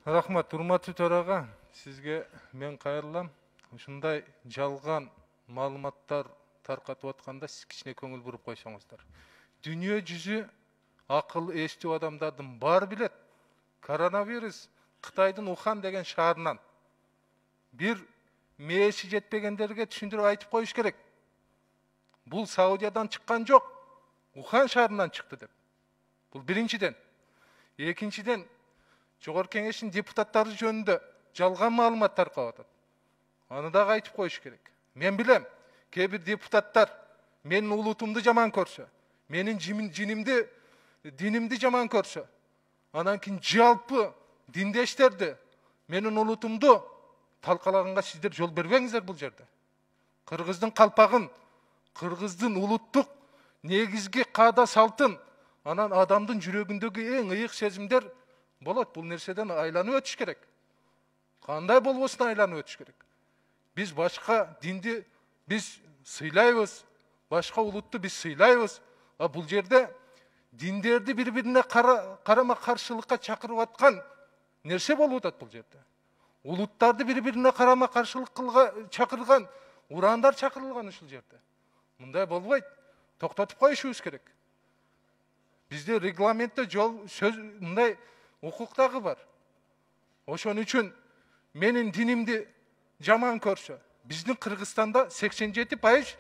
Рахмат, урматтуу төрага. Сизге мен кайрылам. Ушундай жалган маалыматтар таркатып атканда сиз кичине көңүл буруп койсоңуздар. Дүйнө жүзү акыл эстүү адамдардын баары билет. Коронавирус Кытайдын Ухан деген шаарынан бир мээси жетпегендерге түшүндүрүп айтып коюш керек. Бул Саудиядан чыккан жок, Ухан шаарынан чыкты деп. Бул биринчиден. Экинчиден, Жогорку Кеңештин депутаттары жөнүндө жалган маалымат таркап атат. Аны дагы айтып коюш керек. Мен билем, кээ бир депутаттар менин улутумду жаман көрсө, менин жинимди, динимди жаман көрсө, анан кийин жалпы диндештерди, менин улутумду талкалаганга сиздер жол бербеңиздер бул жерде. Кыргыздын калпагын, кыргыздын улуттук негизги каада салтын, анан адамдын жүрөгүндөгү эң ыйык сезимдер болот. Бул нерседен айланып өтүш керек. Кандай болбосун айланып өтүш керек. Биз башка динди биз сыйлайбыз, башка улутту биз сыйлайбыз. А бул жерде диндерди бири-бирине карама каршылыкка чакырып аткан нерсе болуп атат бул жерде. Улуттарды бири-бирине карама каршылык чакырган урандар чакырылган ушул жерде. Мындай болбойт. Токтотуп коюшубуз керек. Бизде регламентте жол сөз мындай укук дагы бар. Ошон үчүн менин динимди жаман көрсө, биздин Кыргызстанда 87%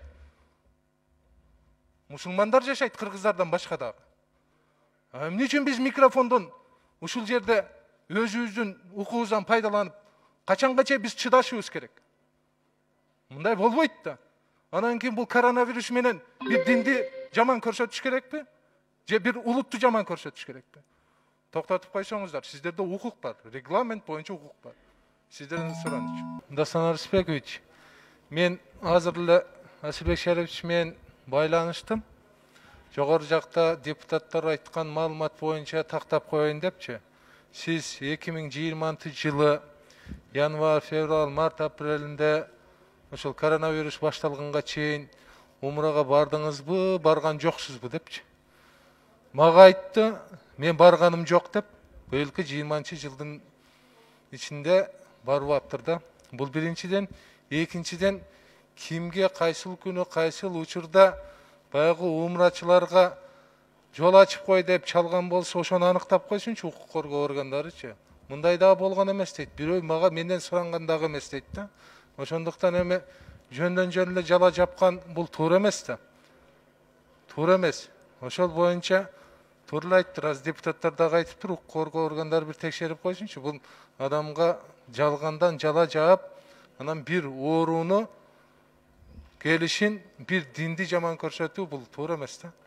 мусулмандар жашайт, кыргыздардан башка дагы. Эмне үчүн биз микрофондон ушул жерде өзүбүздүн укугубуздан пайдаланып, качанга биз чыдашыбыз керек? Мындай болбойт да. Анан кийин бул коронавирус менен бир динди жаман көрсөтүш керекпи? Же бир улутту жаман көрсөтүш керекпи? Токтотуп койсоңуздар, сиздерде укук бар, регламент боюнча укук бар. Сиздерден суранычы. Дастан Арысбекович, мен азыр эле Асылбек Шарипович менен байланыштым. Жогору жакта депутаттар айткан маалымат боюнча тактап коеюн депчи. Сиз 2020-жылы январь, февраль, март, апрелинде ошол коронавирус башталганга чейин умрага бардыңызбы, барган жоксузбу депчи. Мага айтты, мен барганым жок деп, быйылкы 20-жылдын ичинде барып аптыр да. Бул биринчиден, экинчиден кимге кайсыл күнү, кайсыл учурда баягы умрачыларга жол ачып кой деп чалган болсо, ошону аныктап койсунчу укук коргоо органдарычы. Мындай дагы болгон эмес дейт. Бирөө мага менден суранган дагы эмес дейт да. Ошондуктан эми жөндөн жөн эле жала жапкан бул туура эмес да. Туура эмес. Ошол боюнча туура эле айттыр. Аз депутаттар дагы айтыптыр, укук коргоо органдары бир текшерип койсунчу. Бул адамга жалгандан жала жаап, анан бир ооруну келишин бир динди жаман көрсөтүү бул туура эмес да.